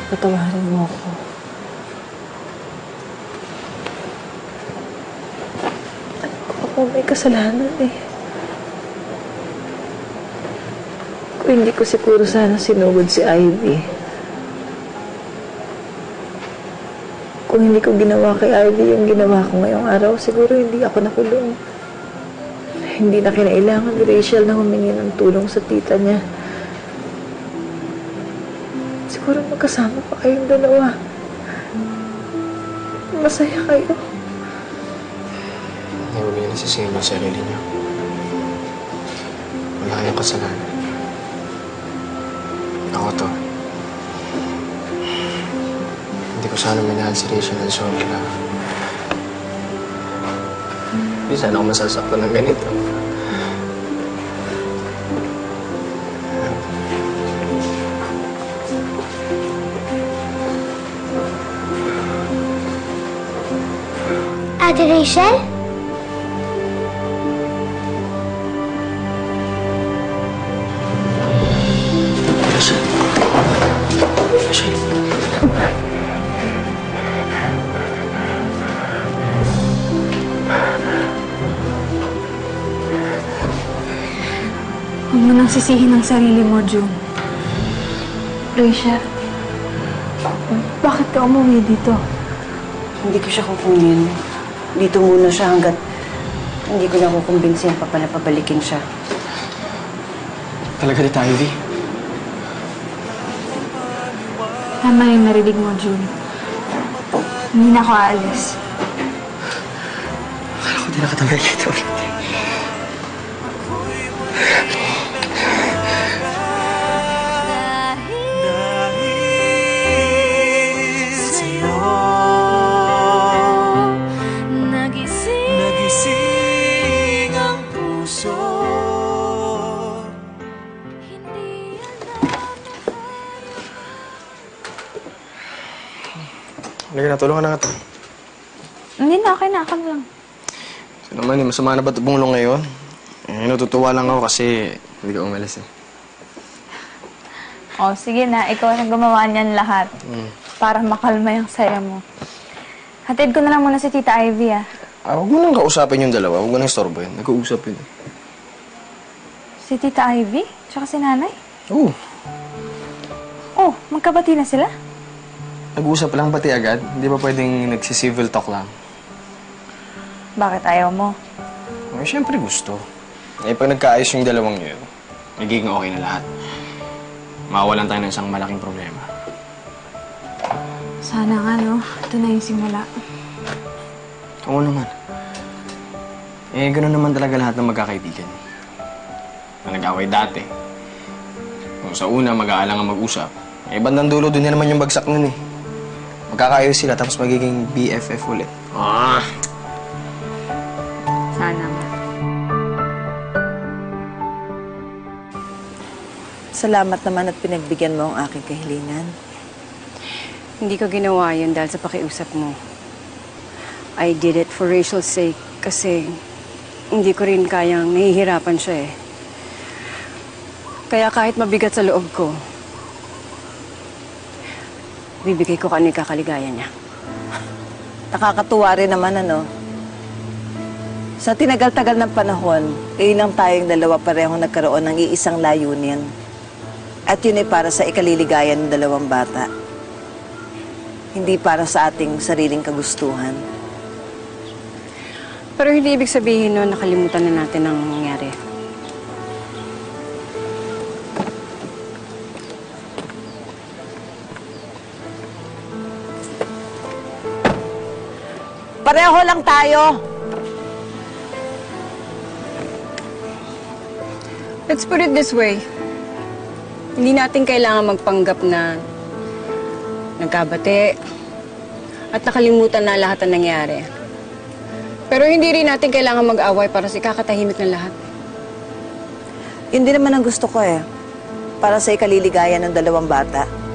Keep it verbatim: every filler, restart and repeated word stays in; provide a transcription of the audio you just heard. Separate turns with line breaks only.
patawarin mo ako. Ako may kasalanan eh. Kung hindi ko siguro sana sinugod si Ivy. Kung hindi ko ginawa kay Ivy yung ginawa ko ngayong araw, siguro hindi ako nakulong. Hindi na kinailangan ni Rachel na humingi ng tulong sa tita niya. Siguro magkasama pa kayong dalawa. Masaya kayo.
Hindi mo niyo nasisingin yung sarili niyo. Wala kayong kasalanan. Ako to. Hindi ko sana minahal si Rachel ng sobra. Hindi sana ako masasaktan ng ganito.
Ate Rachel?
Rachel. Rachel.
Huwag mo nang sisihin ang sarili mo, June.
Rachel, bakit ka umuwi dito?
Hindi ko siya kukunin. Dito muna siya hanggat hindi ko na kukumbinsin pa pala pabalikin siya.
Talaga ni Ivy?
Tama yung narinig mo, June. Hindi na ako aalis.
Akala ko di nakatagal dito. Halika na, tulungan na nga ito.
Hindi na, okay na. Ako lang.
So naman, eh, masama na ba ito bumulong ngayon? Eh, natutuwa lang ako kasi hindi ka umalis eh.
Oh, sige na. Ikaw ang gumawa niyan lahat.
Mm.
Para makalma yung saya mo. Hatid ko na lang muna si Tita Ivy, ah.
Ah, huwag mo nang kausapin yung dalawa. Huwag mo nang istorbohin. Nag-uusap yun.
Si Tita Ivy? Tsaka si Nanay?
Oo.
Oh, magkabati na sila?
Nag-uusap lang pati agad. Hindi ba pwedeng nagsi-civil talk lang?
Bakit ayaw mo?
Eh, siyempre gusto. Eh, pag nagkaayos yung dalawang yun, nagiging okay na lahat. Mawawalan tayo ng isang malaking problema.
Sana nga, no? Ito na yung simula.
Oo naman. Eh, gano'n naman talaga lahat ng magkakaibigan. Na nag-away dati. Kung sa una, mag-aalang ang mag-usap. Eh, bandang dulo, doon na naman yung bagsak nun eh. Magkakaayos sila, tapos magiging B F F ulit. Ah!
Sana nga.
Salamat naman at pinagbigyan mo ang aking kahilingan.
Hindi ko ginawa yun dahil sa pakiusap mo. I did it for Rachel's sake kasi hindi ko rin kayang nahihirapan siya eh. Kaya kahit mabigat sa loob ko, bibigay ko kung kakaligaya niya.
Nakakatuwa rin naman, ano? Sa tinagal-tagal ng panahon, kayo lang tayong dalawa parehong nagkaroon ng iisang layunin. At yun ay para sa ikaliligaya ng dalawang bata. Hindi para sa ating sariling kagustuhan.
Pero hindi ibig sabihin nun nakalimutan na natin ang nangyari.
Pareho lang tayo.
Let's put it this way. Hindi natin kailangan magpanggap na nagkabate at nakalimutan na lahat ng nangyari. Pero hindi rin natin kailangan mag-away para sa ikakatahimik ng lahat.
Yun din naman ang gusto ko eh. Para sa ikaliligaya ng dalawang bata.